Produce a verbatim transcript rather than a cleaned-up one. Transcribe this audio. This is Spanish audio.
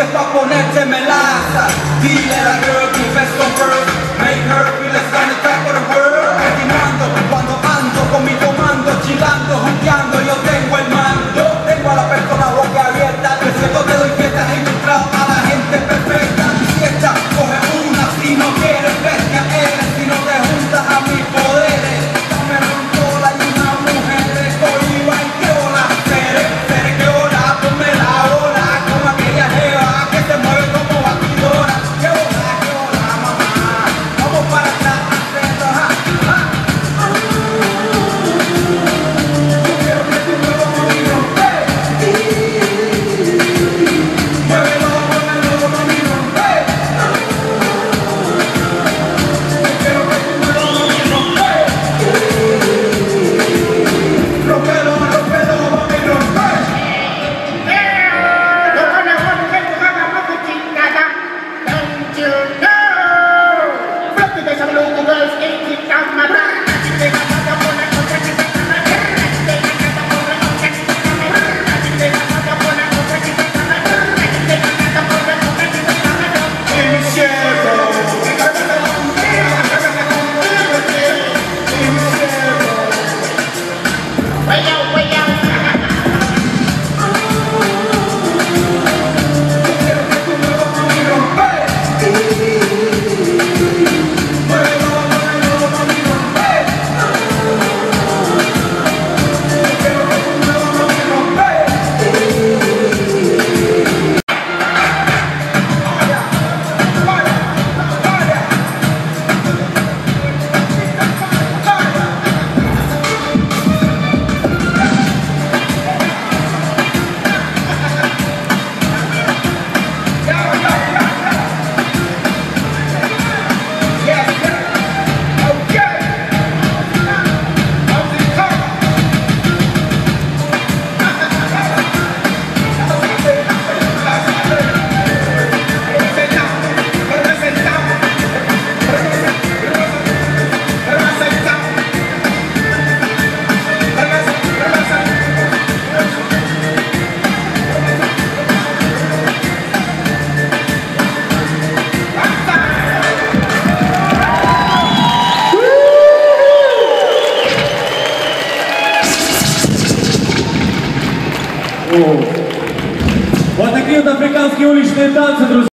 pa' ponerse melaza. Dile a la girl to best on first, make her feel like on the top of the world. Estimando cuando ando con mi comando, chilando, junteando, yo tengo el mando. Tengo a la persona boca abierta, de cierto te doy fiesta, he encontrado a la gente perfecta. Fiesta, coge una si no quieres, bestia eres, si no te juntas a mis poderes. Dame roncola y una mujer de coiba y criola. Seré, seré criola, ponme la ola, como aquella jeva que se mueve como batidora. Que hola, que hola, mamá, vamos para atrás, haciendo, ja, ja. Yo quiero que tú muevas mami rompe. Muévelo, muévelo, mami rompe. Yo quiero que tú muevas mami rompe. Rompelo, rompelo, mami rompe. Don't you know? Flip to some local girls, ain't it down my back? They got the one that goes to the camera. They got the one that goes to the camera. They got the one that goes to the camera. They got the one that goes to the camera. In the shadow, in the shadow. Way out, way out. Yo quiero que tú muevas mami rompe. Muévelo, muévelo, mami rompe. Yo quiero que tú muevas mami rompe. Вот такие вот африканские уличные танцы, друзья.